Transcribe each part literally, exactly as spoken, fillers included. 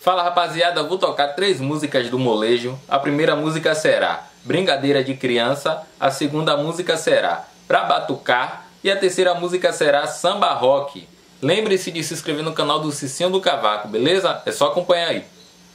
Fala rapaziada, vou tocar três músicas do molejo. A primeira música será Brincadeira de Criança, a segunda música será Pra Batucar e a terceira música será Samba Rock. Lembre-se de se inscrever no canal do Cicinho do Cavaco, beleza? É só acompanhar aí.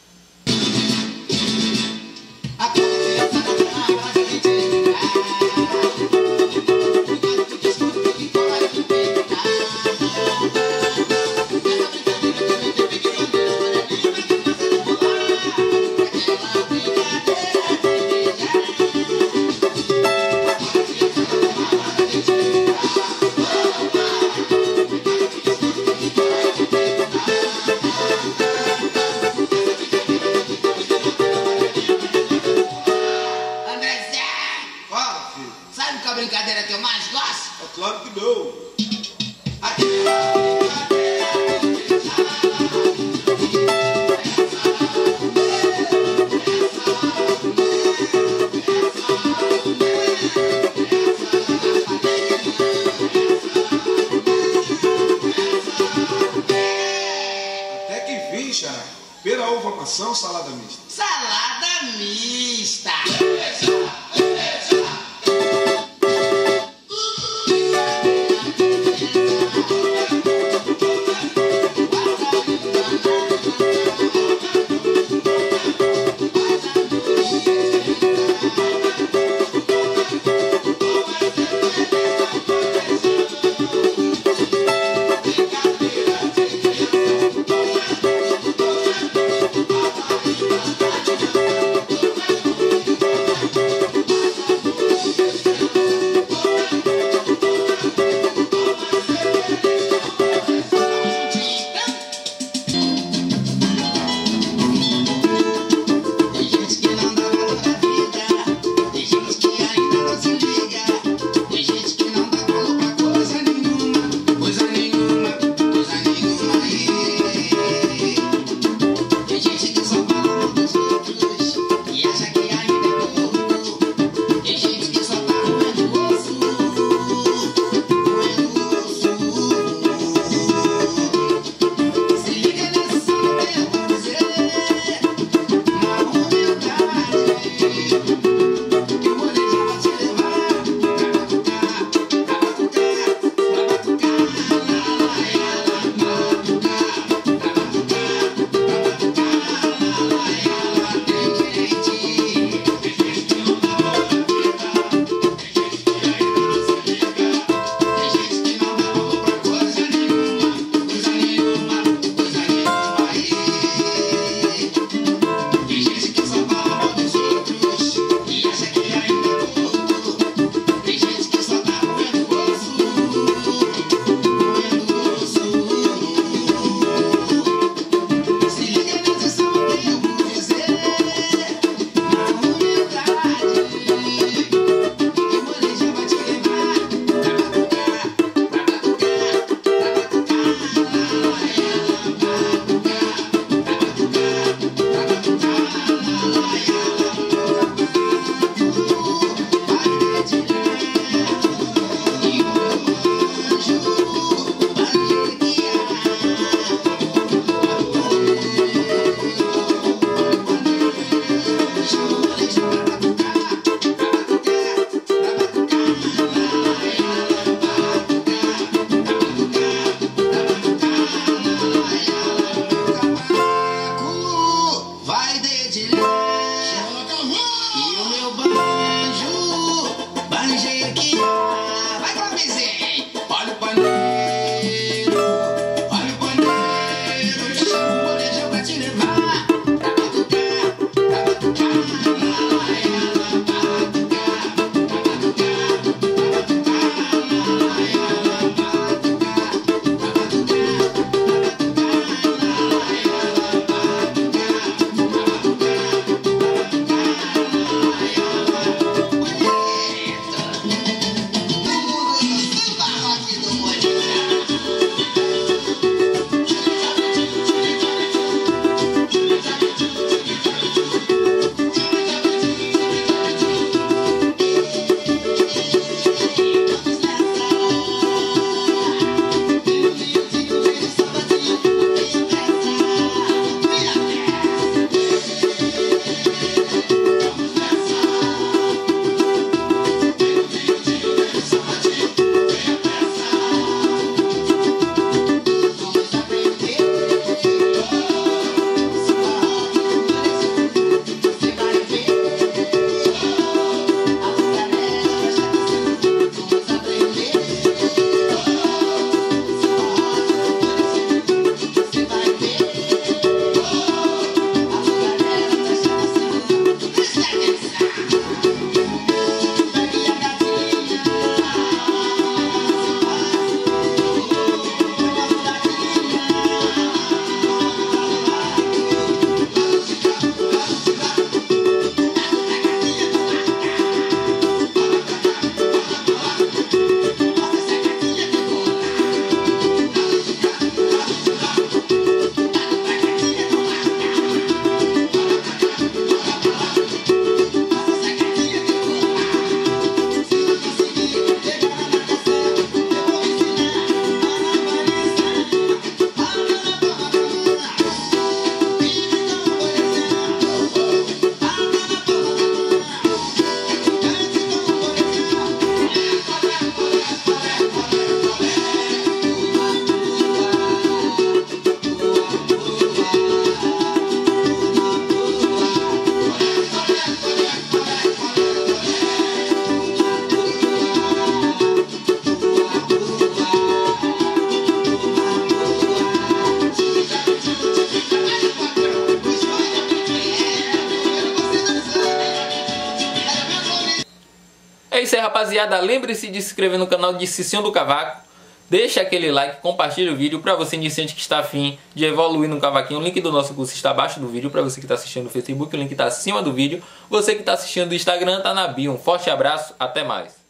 Sabe qual a brincadeira que eu mais gosto? É claro que não. Até que enfim, Xará. Pera, uva, maçã ou salada mista? Salada mista! rapaziada, lembre-se de se inscrever no canal de Cicinho do Cavaco. Deixa aquele like, compartilha o vídeo para você iniciante que está afim de evoluir no cavaquinho. O link do nosso curso está abaixo do vídeo para você que está assistindo no Facebook. O link está acima do vídeo. Você que está assistindo do Instagram está na bio. Um forte abraço, até mais.